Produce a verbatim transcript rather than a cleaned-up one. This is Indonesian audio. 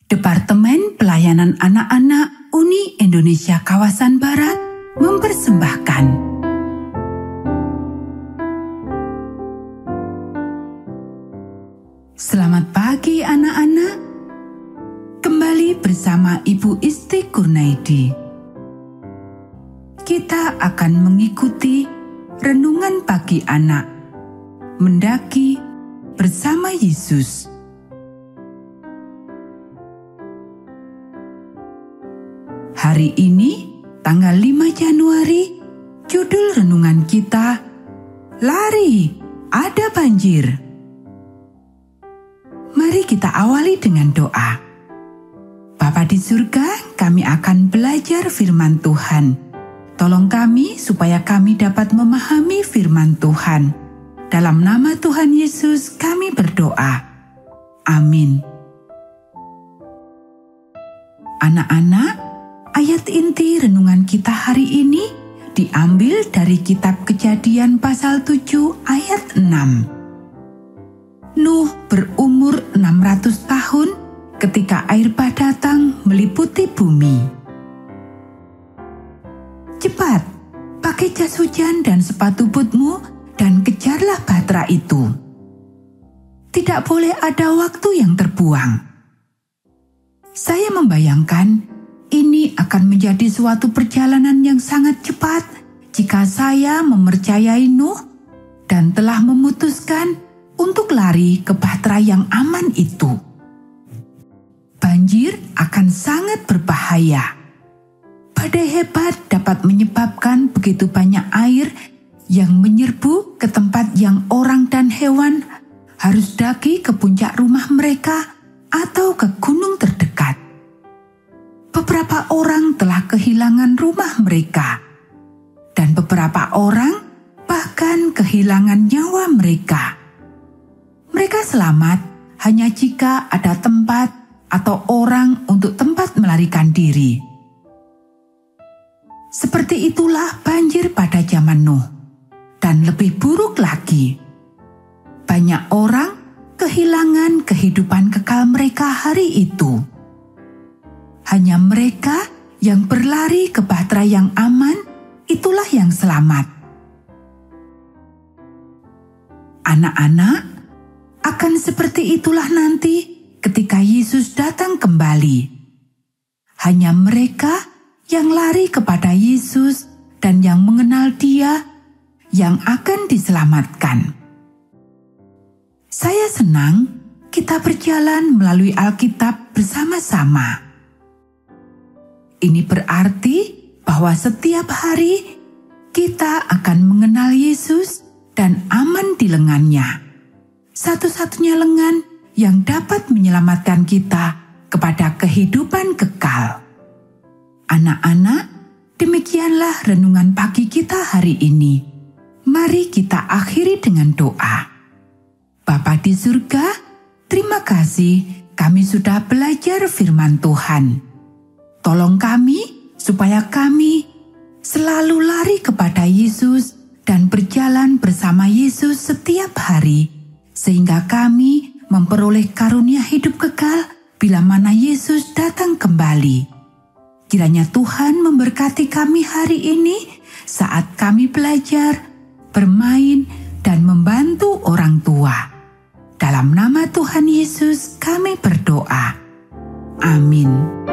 Departemen Pelayanan Anak-anak Uni Indonesia Kawasan Barat mempersembahkan Selamat pagi anak-anak. Kembali bersama Ibu Isti Kurnaidi. Kita akan mengikuti renungan pagi anak, mendaki bersama Yesus. Hari ini, tanggal lima Januari, judul renungan kita, Lari, ada banjir. Mari kita awali dengan doa. Bapa di surga, kami akan belajar firman Tuhan. Tolong kami supaya kami dapat memahami firman Tuhan. Dalam nama Tuhan Yesus kami berdoa. Amin. Anak-anak, ayat inti renungan kita hari ini diambil dari kitab Kejadian pasal tujuh ayat enam. Nuh berumur enam ratus tahun ketika air bah datang meliputi bumi. Cepat, pakai jas hujan dan sepatu bootmu dan kejarlah bahtera itu. Tidak boleh ada waktu yang terbuang. Saya membayangkan ini akan menjadi suatu perjalanan yang sangat cepat jika saya mempercayai Nuh dan telah memutuskan untuk lari ke bahtera yang aman itu. Banjir akan sangat berbahaya. Badai hebat dapat menyebabkan begitu banyak air yang menyerbu ke tempat yang orang dan hewan harus daki ke puncak rumah mereka atau ke gunung terdekat. Beberapa orang telah kehilangan rumah mereka, dan beberapa orang bahkan kehilangan nyawa mereka. Mereka selamat hanya jika ada tempat atau orang untuk tempat melarikan diri. Seperti itulah banjir pada zaman Nuh, dan lebih buruk lagi. Banyak orang kehilangan kehidupan kekal mereka hari itu. Hanya mereka yang berlari ke bahtera yang aman, itulah yang selamat. Anak-anak, akan seperti itulah nanti ketika Yesus datang kembali. Hanya mereka yang lari kepada Yesus dan yang mengenal Dia yang akan diselamatkan. Saya senang kita berjalan melalui Alkitab bersama-sama. Ini berarti bahwa setiap hari kita akan mengenal Yesus dan aman di lengannya. Satu-satunya lengan yang dapat menyelamatkan kita kepada kehidupan kekal. Anak-anak, demikianlah renungan pagi kita hari ini. Mari kita akhiri dengan doa. Bapa di surga, terima kasih kami sudah belajar firman Tuhan. Tolong kami supaya kami selalu lari kepada Yesus dan berjalan bersama Yesus setiap hari, sehingga kami memperoleh karunia hidup kekal bila mana Yesus datang kembali. Kiranya Tuhan memberkati kami hari ini saat kami belajar, bermain, dan membantu orang tua. Dalam nama Tuhan Yesus kami berdoa. Amin.